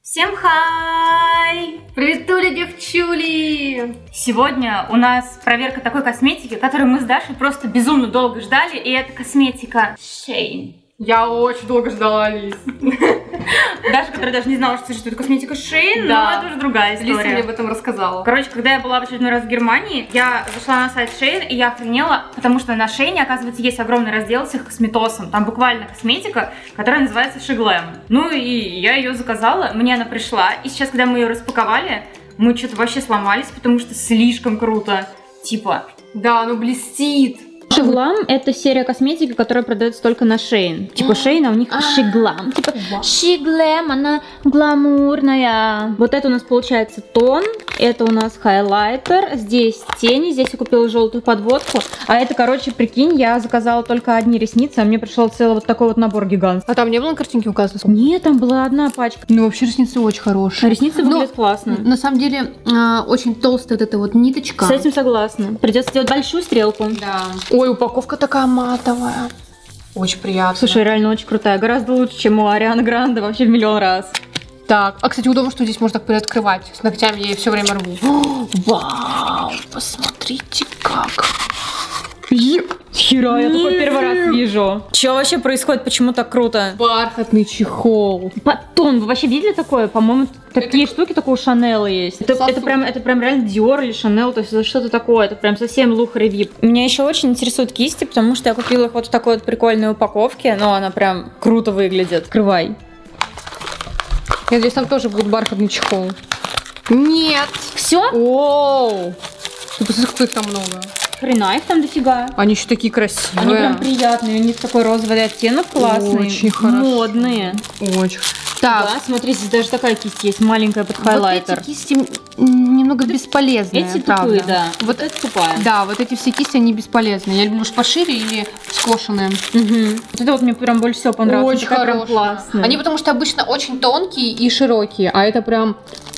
Всем хай! Приветули, девчули! Сегодня у нас проверка такой косметики, которую мы с Дашей просто безумно долго ждали, и это косметика Shein. Я очень долго ждала, Алис. Даша, которая даже не знала, что существует косметика Shein, да. но это уже другая история. Лиса мне об этом рассказала. Короче, когда я была в очередной раз в Германии, я зашла на сайт Shein, и я охренела, потому что на Shein, оказывается, есть огромный раздел с их косметосом. Там буквально косметика, которая называется She Glam. Ну и я ее заказала, мне она пришла, и сейчас, когда мы ее распаковали, мы что-то вообще сломались, потому что слишком круто. Типа... Да, оно блестит. She Glam — это серия косметики, которая продается только на Shein. Типа Shein, а у них She Glam. Типа She Glam, она гламурная. Вот это у нас получается тон, это у нас хайлайтер, здесь тени, здесь я купила желтую подводку. А это, короче, прикинь, я заказала только одни ресницы, а мне пришел целый вот такой вот набор гигантский. А там не было на картинке указано? Нет, там была одна пачка. Ну, вообще ресницы очень хорошие. А ресницы выглядят классно. На самом деле, очень толстая вот эта вот ниточка. С этим согласна. Придется сделать большую стрелку. Да. Ой, упаковка такая матовая. Очень приятно. Слушай, реально очень крутая. Гораздо лучше, чем у Арианы Гранде, вообще в миллион раз. Так, а кстати, удобно, что здесь можно так приоткрывать. С ногтями я ее все время рву. Вау, посмотрите как. Хера, я такой первый раз вижу. Что вообще происходит? Почему так круто? Бархатный чехол. Батон, вы вообще видели такое? По-моему, такие штуки только у Шанелла есть. Это прям реально Диор или Шанелл, то есть что-то такое. Это прям совсем лухари вип. Меня еще очень интересуют кисти, потому что я купила их вот в такой вот прикольной упаковке, но она прям круто выглядит. Открывай. Я надеюсь, там тоже будет бархатный чехол. Нет. Все? Оу. Ты посмотри, сколько их там много. Хрена их там дофига. Они еще такие красивые. Они прям приятные, у них такой розовый оттенок классный. Очень хорошо. Модные. Очень. Так. Да, смотри, здесь даже такая кисть есть, маленькая под хайлайтер. Вот эти кисти немного бесполезные. Эти тупые, да. Вот это тупая. Да, вот эти все кисти, они бесполезные. Я люблю уж пошире или скошенные. Угу. Вот это вот мне прям больше всего понравилось. Очень хорошие. Классная. Они потому что обычно очень тонкие и широкие, а это прям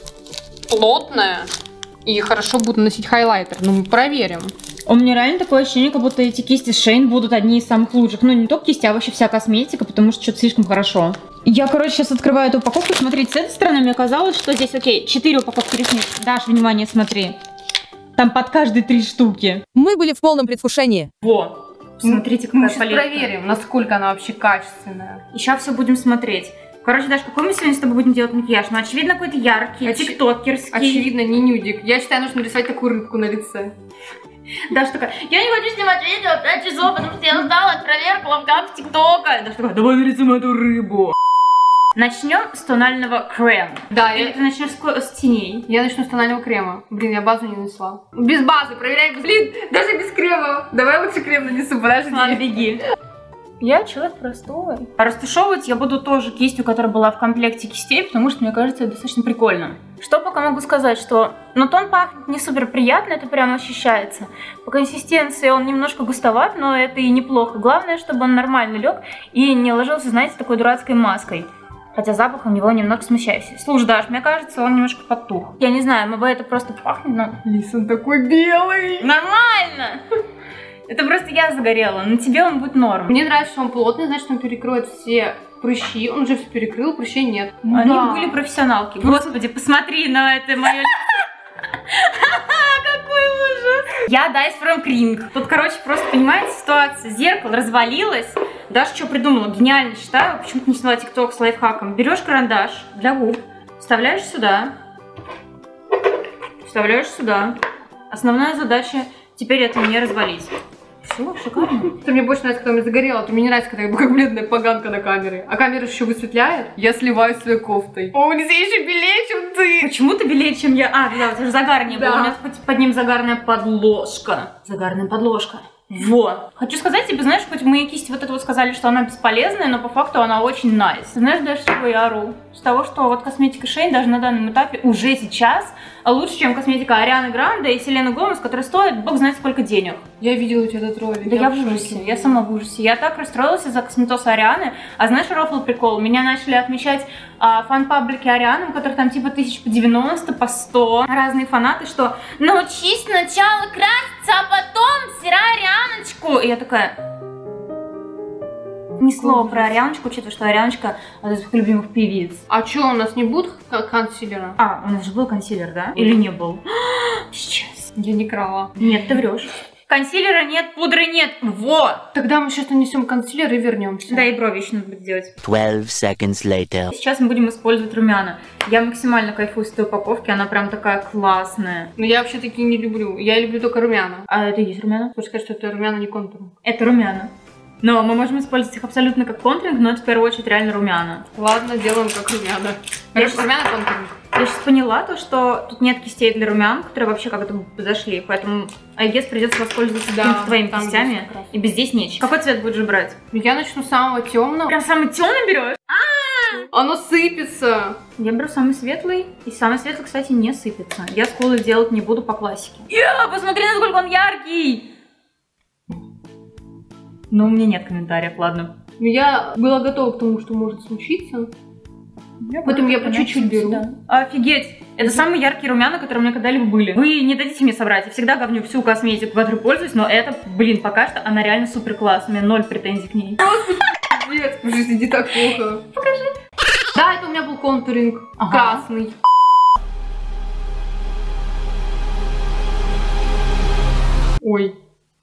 плотная. И хорошо будут носить хайлайтер. Ну, мы проверим. У меня реально такое ощущение, как будто эти кисти Shein будут одни из самых лучших. Ну, не только кисти, а вообще вся косметика, потому что что-то слишком хорошо. Я, короче, сейчас открываю эту упаковку. Смотрите, с этой стороны мне казалось, что здесь, окей, 4 упаковки ресниц. Даш, внимание, смотри. Там под каждой 3 штуки. Мы были в полном предвкушении. Во. Смотрите, какая Мы сейчас палетка. проверим, насколько она вообще качественная. Сейчас все будем смотреть. Короче, Даш, какой мы сегодня с тобой будем делать макияж? Ну, очевидно, какой-то яркий, тиктокерский. Очевидно, не нюдик. Я считаю, нужно рисовать такую рыбку на лице. Даша такая, я не хочу снимать видео 5 часов, потому что я устала от проверок лайфхаков ТикТока. Даша такая, давай нарисуем эту рыбу. Начнем с тонального крема. Да, Или ты начнешь с теней? Я начну с тонального крема. Блин, я базу не нанесла. Без базы, проверяй. Блин, даже без крема. Давай лучше крем нанесу, подожди. Ладно, беги. Я человек простой. Растушевывать я буду тоже кистью, которая была в комплекте кистей, потому что, мне кажется, это достаточно прикольно. Что пока могу сказать, что тон пахнет не супер приятно, это прям ощущается. По консистенции он немножко густоват, но это и неплохо. Главное, чтобы он нормально лег и не ложился, знаете, такой дурацкой маской. Хотя запах у него немного смещающий. Слушай, Даш, мне кажется, он немножко потух. Я не знаю, это просто пахнет, но... Лис, он такой белый. Нормально! Это просто я загорела, на тебе он будет норм. Мне нравится, что он плотный, значит, он перекроет все прыщи. Он уже все перекрыл, прыщей нет. Они были профессионалки. Господи, посмотри на это мое лицо. Какой ужас. Я Dice from Kring. Тут, короче, просто, понимаете, ситуация. Зеркало развалилось. Даша что придумала? Гениально считаю. Почему-то не сняла тикток с лайфхаком. Берешь карандаш для губ, вставляешь сюда. Вставляешь сюда. Основная задача теперь это не развалить. Все, шикарно. Что мне больше нравится, когда мне загорело, то мне не нравится, когда я как бледная поганка на камере. А камера еще высветляет, я сливаюсь своей кофтой. О, Лиза, я еще белее, чем ты. Почему ты белее, чем я? А, да, у тебя же загар не было. Да. У меня под ним загарная подложка. Загарная подложка. Вот. Хочу сказать тебе, знаешь, хоть мои кисти вот это вот сказали, что она бесполезная, но по факту она очень nice. Знаешь, даже чего я ору? С того, что вот косметика Shein даже на данном этапе уже сейчас лучше, чем косметика Арианы Гранде и Селены Гомес, которая стоит бог знает сколько денег. Я видела у тебя этот ролик. Да я в ужасе, я сама в ужасе. Я так расстроилась из-за косметоса Арианы. А знаешь, рофл прикол? Меня начали отмечать фан-паблики Арианы, у которых там типа 1000 по 90, по 100. Разные фанаты, что научись сначала краситься, а потом стирай Арианочку. И я такая... Ни слова про Арианочку, учитывая, что Арианочка одна из моих любимых певиц. А что, у нас не будет консилера? А, у нас же был консилер, да? Или не был? Сейчас. Я не крала. Нет, ты врешь. Консилера нет, пудры нет. Вот. Тогда мы сейчас нанесем консилер и вернемся. Да, и брови еще надо будет делать. 12 seconds later. Сейчас мы будем использовать румяна. Я максимально кайфую с этой упаковки, она прям такая классная. Но я вообще такие не люблю. Я люблю только румяна. А это и есть румяна? Хочешь сказать, что это румяна, не контур? Это румяна. Но мы можем использовать их абсолютно как контуринг, но это в первую очередь реально румяна. Ладно, делаем как румяна. Короче, румяна контуринг. Я сейчас поняла то, что тут нет кистей для румян, которые вообще как-то подошли, поэтому I guess придется воспользоваться твоими кистями, и без здесь нечего. Какой цвет будешь брать? Я начну с самого темного. Прям самый темный берешь? Оно сыпется. Я беру самый светлый, и самый светлый, кстати, не сыпется. Я скулы делать не буду по классике. Посмотри, насколько он яркий! Ну, у меня нет комментариев, ладно. Но я была готова к тому, что может случиться. Поэтому я по чуть-чуть беру. Да. Офигеть! Это самые яркие румяна, которые у меня когда-либо были. Вы не дадите мне соврать. Я всегда говню всю косметику, которой пользуюсь, но это, блин, пока что она реально супер класс. У меня 0 претензий к ней. Нет, в жизни не так плохо. Покажи. Да, это у меня был контуринг. Ага. Красный. Ой.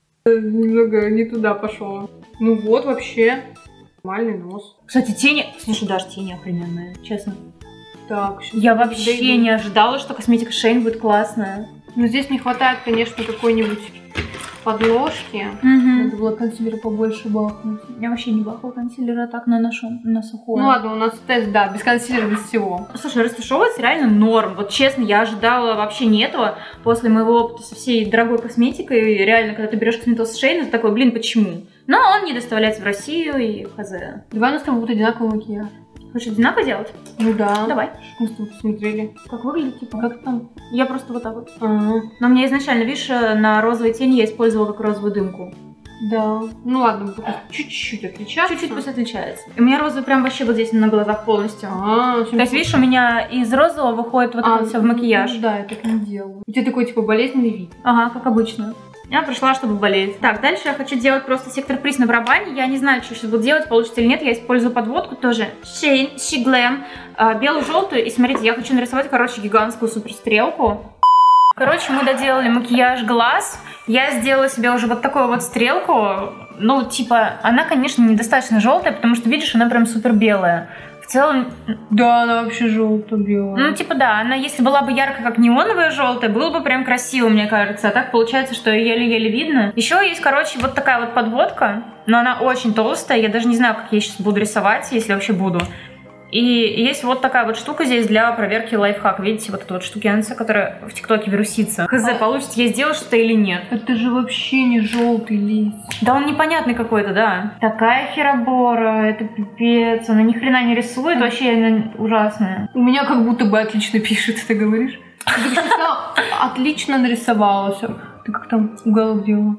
Немного не туда пошло. Ну вот, вообще. Нормальный нос. Кстати, тени... Слушай, даже тени охрененные, честно. Так, я вообще не ожидала, что косметика Шейн будет классная. Но здесь не хватает, конечно, какой-нибудь подложки. Угу. Надо было консилера побольше бахнуть. Я вообще не бахала консилера, так наношу на сухое. Ну ладно, у нас тест, да, без консилера, без всего. Слушай, растушевываться реально норм. Вот честно, я ожидала вообще не этого. После моего опыта со всей дорогой косметикой, реально, когда ты берешь косметос Шейн, ты такой, блин, почему? Но он не доставляется в Россию и хз. Давай у нас с тобой будет одинаковый макияж. Хочешь одинаково делать? Ну да. Давай. Мы с тобой посмотрели. Как выглядит, типа? Как там? Я просто вот так вот. Ага. Но мне изначально, видишь, на розовой тени я использовала как розовую дымку. Да. Ну ладно, будет чуть-чуть отличаться. Чуть-чуть пусть отличается. И у меня розовый прям вообще вот здесь на глазах полностью. То есть, видишь, у меня из розового выходит вот это вот все в макияж. Да, я так не делаю. У тебя такой, типа, болезненный вид. Ага, как обычно. Я пришла, чтобы болеть. Так, дальше я хочу делать просто сектор приз на барабане. Я не знаю, что сейчас буду делать, получится или нет. Я использую подводку тоже. Shane, She Glam, белую-желтую. И смотрите, я хочу нарисовать, короче, гигантскую суперстрелку. Короче, мы доделали макияж глаз. Я сделала себе уже вот такую вот стрелку. Ну, типа, она, конечно, недостаточно желтая, потому что, видишь, она прям супер белая. В целом... Да, она вообще желто-белая. Ну, типа, да, она, если была бы яркая, как неоновая желтая, было бы прям красиво, мне кажется. А так получается, что еле-еле видно. Еще есть, короче, вот такая вот подводка, но она очень толстая. Я даже не знаю, как я сейчас буду рисовать, если вообще буду. И есть вот такая вот штука здесь для проверки лайфхак. Видите, вот эта вот штукенция, которая в ТикТоке вирусится. Хз, получится я сделаю что-то или нет. Это же вообще не желтый лист. Да он непонятный какой-то, да. Такая херобора, это пипец. Она ни хрена не рисует, вообще она ужасная. У меня как будто бы отлично пишет, ты говоришь. Ты только что сказала, отлично нарисовалась. Ты как там уголок делала?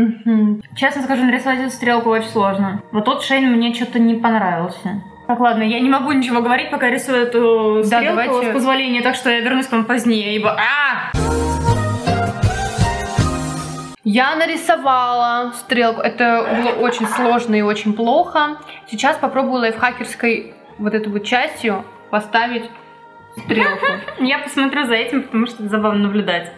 Честно скажу, нарисовать эту стрелку очень сложно. Вот тот Шейн мне что-то не понравился. Так, ладно, я не могу ничего говорить, пока рисую эту стрелку, давайте... с позволения, так что я вернусь к вам позднее, ибо... Я нарисовала стрелку. Это было очень сложно и очень плохо. Сейчас попробую лайфхакерской вот этой вот частью поставить стрелку. Я посмотрю за этим, потому что это забавно наблюдать.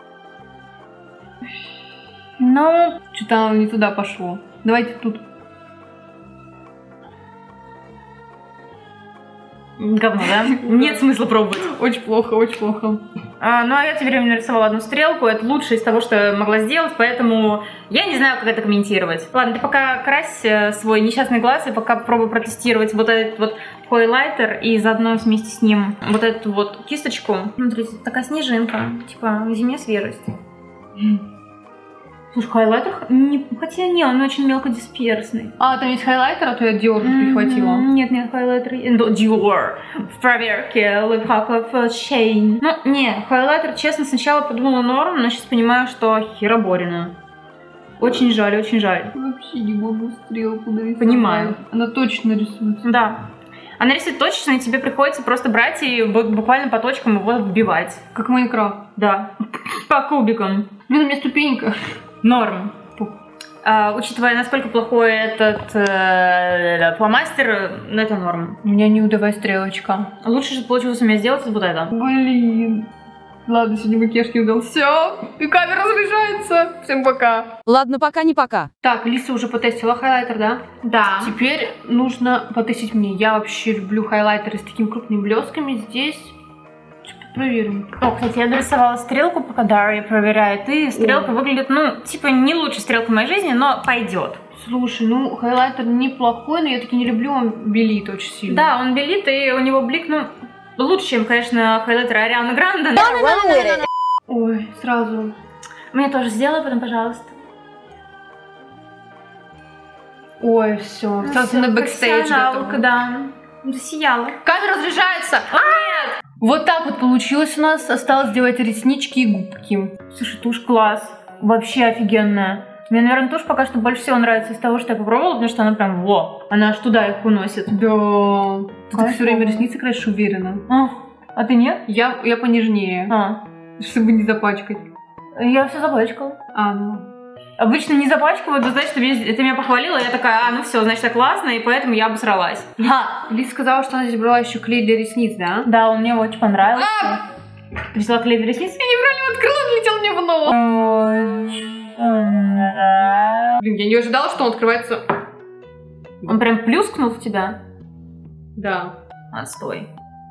Ну, что-то оно не туда пошло. Давайте тут. Говно, да? Нет смысла пробовать. Очень плохо, очень плохо. Ну, а я тебе нарисовала одну стрелку. Это лучшее из того, что я могла сделать, поэтому я не знаю, как это комментировать. Ладно, ты пока крась свой несчастный глаз, и пока попробую протестировать вот этот вот хайлайтер и заодно вместе с ним вот эту вот кисточку. Смотрите, такая снежинка, типа зимняя свежесть. Слушай, хайлайтер, хотя не, он очень мелкодисперсный. А, там есть хайлайтер, а то я Dior прихватила. Нет, хайлайтер. Dior. В проверке лайфхаков Shane. Ну, не, хайлайтер, честно, сначала подумала норм, но сейчас понимаю, что хероборина. Очень жаль, очень жаль. Вообще не могу стрелку нарисовать. Понимаю. Она точно рисуется. Да. Она рисует точечно, и тебе приходится просто брать и буквально по точкам его вбивать. Как Майнкрафт. Да. По кубикам. Блин, у меня ступенька. Норм. Учитывая, насколько плохой этот фломастер, это норм. У меня неудовая стрелочка. Лучше же получилось у меня сделать вот это. Блин. Ладно, сегодня макияж не удался. И камера разряжается. Всем пока. Ладно, пока не пока. Так, Лиса уже потестила хайлайтер, да? Да. Теперь нужно потестить мне. Я вообще люблю хайлайтеры с такими крупными блесками. Здесь проверим. О, кстати, я дорисовала стрелку, пока Дарья проверяет. И стрелка выглядит, ну, типа, не лучше стрелка в моей жизни, но пойдет. Слушай, ну, хайлайтер неплохой, но я таки не люблю, он белит очень сильно. Да, он белит, и у него блик, ну, лучше, чем, конечно, хайлайтер Арианы Гранде. Ой, сразу. Мне тоже сделай потом, пожалуйста. Ой, все. Сразу на бэкстейдж готова. Да. Засияла. Камера разряжается. Нет! Вот так вот получилось у нас. Осталось сделать реснички и губки. Слушай, тушь класс. Вообще офигенная. Мне, наверное, тушь пока что больше всего нравится из того, что я попробовала, потому что она прям она аж туда их уносит. Да. Ты все время ресницы красишь, уверена. А ты нет? Я понежнее. Чтобы не запачкать. Я все запачкала. Ну. Обычно не запачкиваю, но значит, ты меня похвалила, я такая, ну все, значит, это классно, и поэтому я обосралась. Лиза сказала, что она здесь брала еще клей для ресниц, да? Да, он мне очень понравился. Ты взяла клей для ресниц? Я неправильно открыла, он летел мне в нос. Блин, я не ожидала, что он открывается. Он прям плюскнул в тебя? Да. Отстой.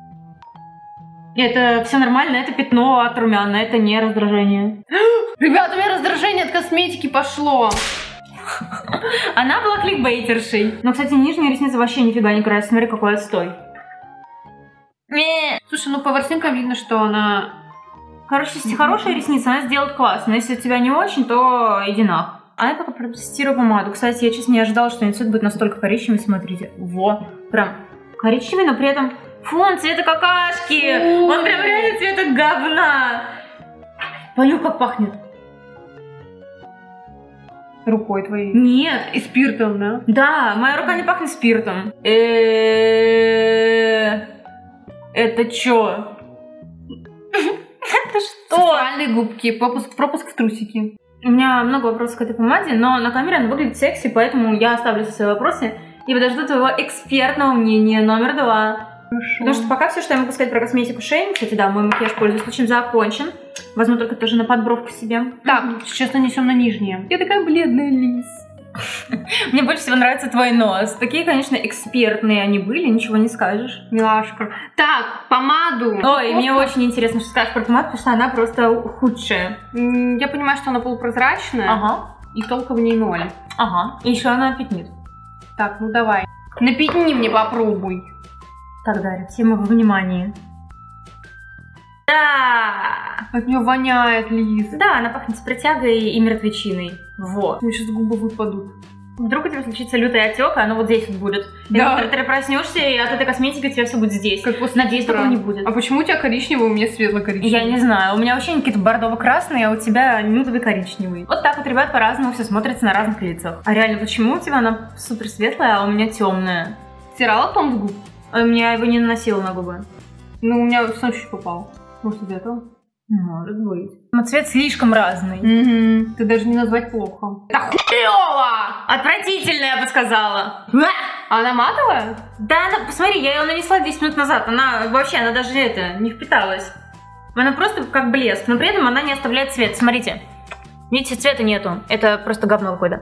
Это все нормально, это пятно от румян, это не раздражение. Ребята, у меня раздражение от косметики пошло. Она была кликбейтершей. Но, кстати, нижние ресницы вообще нифига не красят. Смотри, какой отстой. Слушай, ну по ворсинкам видно, что она... Короче, если хорошие ресницы, она сделает классно. Но если у тебя не очень, то иди нахуй. А я пока протестирую помаду. Кстати, я, честно, не ожидала, что цвет будет настолько коричневый. Смотрите. Во. Прям коричневый, но при этом... Фу, он цвета какашки! Он прям реально цвета говна! Понюх, как пахнет. Рукой твоей? Нет. И спиртом, да? Да, моя рука не пахнет спиртом. Это чё? Это что? Сексуальные губки, пропуск в трусики. У меня много вопросов к этой помаде, но на камере она выглядит секси, поэтому я оставлю все свои вопросы и подожду твоего экспертного мнения номер 2. Хорошо. Потому что пока все, что я могу сказать про косметику Шейн, кстати, да, мой макияж, пользуюсь случаем, закончен. Возьму только тоже на подбровку себе. Так, сейчас нанесем на нижнее. Я такая бледная, Лиз. Мне больше всего нравится твой нос. Такие, конечно, экспертные они были, ничего не скажешь. Милашка. Так, помаду. Ой, мне очень интересно, что скажешь про помаду, потому что она просто худшая. Я понимаю, что она полупрозрачная. Ага. И толка в ней 0. Ага. И еще она пятнит. Так, ну давай. Напятни мне, попробуй. Так, Дарья, все мы во внимании. Да! От нее воняет, Лиз. Да, она пахнет с протягой и мертвечиной. Вот. Мне сейчас губы выпадут. Вдруг у тебя случится лютый отек, а оно вот здесь вот будет. Да. И ты проснешься, и от этой косметики у тебя все будет здесь. Как после Надеюсь, такого не будет. А почему у тебя коричневый, у меня светло-коричневый? Я не знаю. У меня вообще какие-то бордово-красные, а у тебя нюдовый коричневый. Вот так вот, ребят, по-разному все смотрится на разных лицах. А реально, почему у тебя она супер светлая, а у меня темная? Стирала тон с губ? А у меня его не наносила на губы. Ну, у меня сам чуть попал. Может, из этого? Может быть. Но цвет слишком разный. Угу. Ты даже не назвать плохо. Это хуёво! Отвратительно, я бы сказала. А она матовая? Да, она, посмотри, я ее нанесла 10 минут назад. Она вообще, она даже не впиталась. Она просто как блеск, но при этом она не оставляет цвет. Смотрите. Видите, цвета нету. Это просто говно какое-то.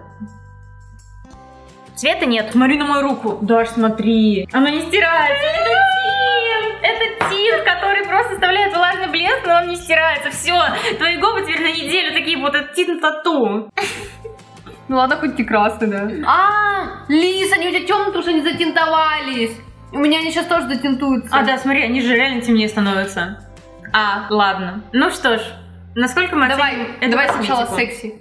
Цвета нет. Смотри на мою руку. Даш, смотри. Она не стирается. Это тинт, который просто оставляет влажный блеск, но он не стирается. Все, твои губы теперь на неделю такие вот тинт-тату. Ну ладно, хоть не красный, да. Лиз, они у тебя темные, потому что они затинтовались. У меня они сейчас тоже затинтуются. А, да, смотри, они же реально темнее становятся. Ладно. Ну что ж, насколько мы оценим эту Давай косметику? сначала секси.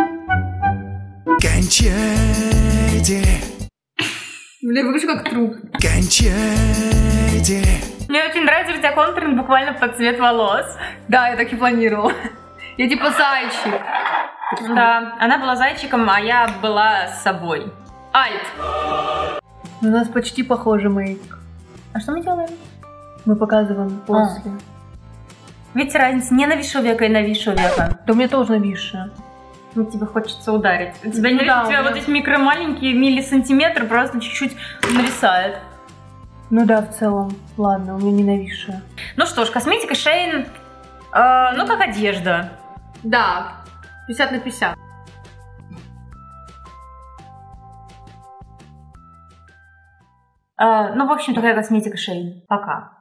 Кончайте. Блин, выгляжу как труп. Кончайте. Мне очень нравится, что у тебя контуринг буквально под цвет волос. Да, я так и планировала. Я типа зайчик. Да, она была зайчиком, а я была с собой. Альт. У нас почти похожий мейк. А что мы делаем? Мы показываем после. Видите разницу? Не нависшего века и нависшего века. Да у меня тоже нависшая. Ну, тебе хочется ударить. У тебя, не Да, у тебя да. вот эти микромаленькие миллисантиметры просто чуть-чуть нависает. Ну да, в целом. Ладно, у меня не нависшая. Ну что ж, косметика Шейн, ну как одежда. Да, 50 на 50. Ну, в общем, такая косметика Шейн. Пока.